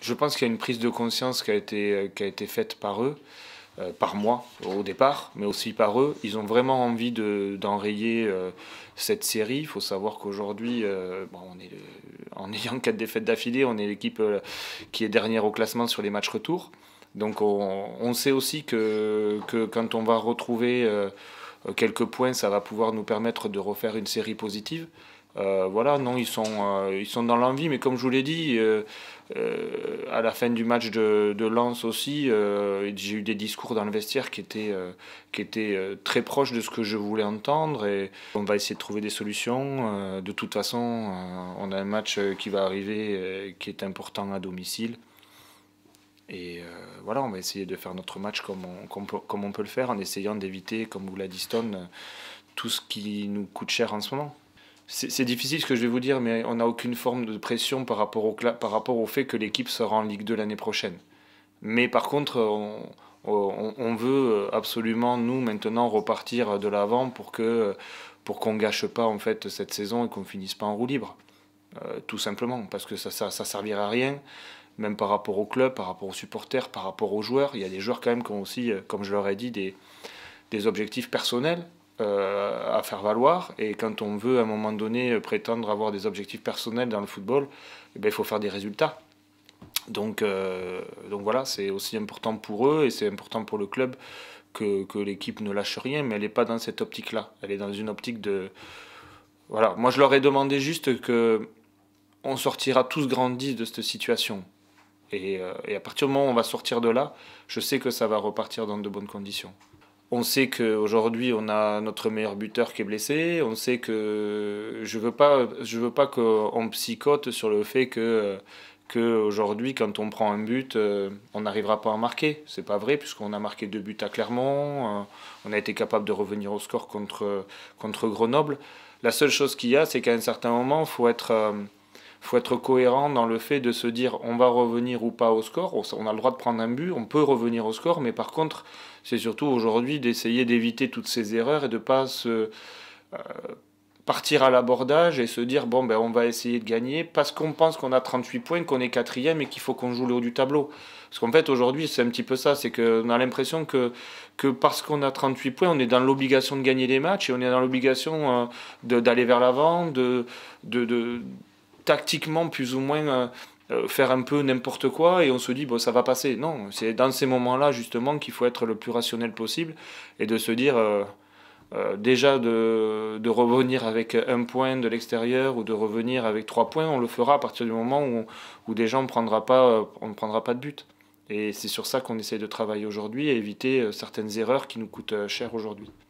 Je pense qu'il y a une prise de conscience qui a été faite par eux, par moi au départ, mais aussi par eux. Ils ont vraiment envie d'enrayer cette série. Il faut savoir qu'aujourd'hui, bon, en ayant 4 défaites d'affilée, on est l'équipe qui est dernière au classement sur les matchs retour. Donc on sait aussi que quand on va retrouver quelques points, ça va pouvoir nous permettre de refaire une série positive. Voilà, non, ils sont dans l'envie, mais comme je vous l'ai dit, à la fin du match de Lens aussi, j'ai eu des discours dans le vestiaire qui étaient très proches de ce que je voulais entendre, et on va essayer de trouver des solutions. De toute façon, on a un match qui va arriver qui est important à domicile. Et voilà, on va essayer de faire notre match comme on peut le faire, en essayant d'éviter, comme vous l'a dit Stone, tout ce qui nous coûte cher en ce moment. C'est difficile ce que je vais vous dire, mais on n'a aucune forme de pression par rapport au fait que l'équipe sera en Ligue 2 l'année prochaine. Mais par contre, on veut absolument, nous, maintenant, repartir de l'avant pour qu'on gâche pas en fait, cette saison et qu'on finisse pas en roue libre. Tout simplement, parce que ça servira à rien, même par rapport au club, par rapport aux supporters, par rapport aux joueurs. Il y a des joueurs quand même qui ont aussi, comme je leur ai dit, des objectifs personnels à faire valoir. Et quand on veut à un moment donné prétendre avoir des objectifs personnels dans le football, eh bien, il faut faire des résultats. Donc voilà, c'est aussi important pour eux et c'est important pour le club que l'équipe ne lâche rien, mais elle n'est pas dans cette optique-là. Elle est dans une optique de... Voilà, moi je leur ai demandé juste que on sortira tous grandis de cette situation. Et à partir du moment où on va sortir de là, je sais que ça va repartir dans de bonnes conditions. On sait qu'aujourd'hui, on a notre meilleur buteur qui est blessé. On sait que je veux pas qu'on psychote sur le fait que aujourd'hui, quand on prend un but, on n'arrivera pas à marquer. C'est pas vrai, puisqu'on a marqué 2 buts à Clermont. On a été capable de revenir au score contre Grenoble. La seule chose qu'il y a, c'est qu'à un certain moment, faut être cohérent dans le fait de se dire on va revenir ou pas au score. On a le droit de prendre un but, on peut revenir au score, mais par contre, c'est surtout aujourd'hui d'essayer d'éviter toutes ces erreurs et de ne pas se partir à l'abordage et se dire bon ben on va essayer de gagner parce qu'on pense qu'on a 38 points, qu'on est quatrième et qu'il faut qu'on joue le haut du tableau. Parce qu'en fait aujourd'hui c'est un petit peu ça, c'est qu'on a l'impression que parce qu'on a 38 points, on est dans l'obligation de gagner les matchs et on est dans l'obligation d'aller vers l'avant, de tactiquement plus ou moins faire un peu n'importe quoi et on se dit bon ça va passer. Non, c'est dans ces moments-là justement qu'il faut être le plus rationnel possible et de se dire déjà de revenir avec 1 point de l'extérieur ou de revenir avec 3 points, on le fera à partir du moment où déjà on ne prendra pas de but. Et c'est sur ça qu'on essaie de travailler aujourd'hui et éviter certaines erreurs qui nous coûtent cher aujourd'hui.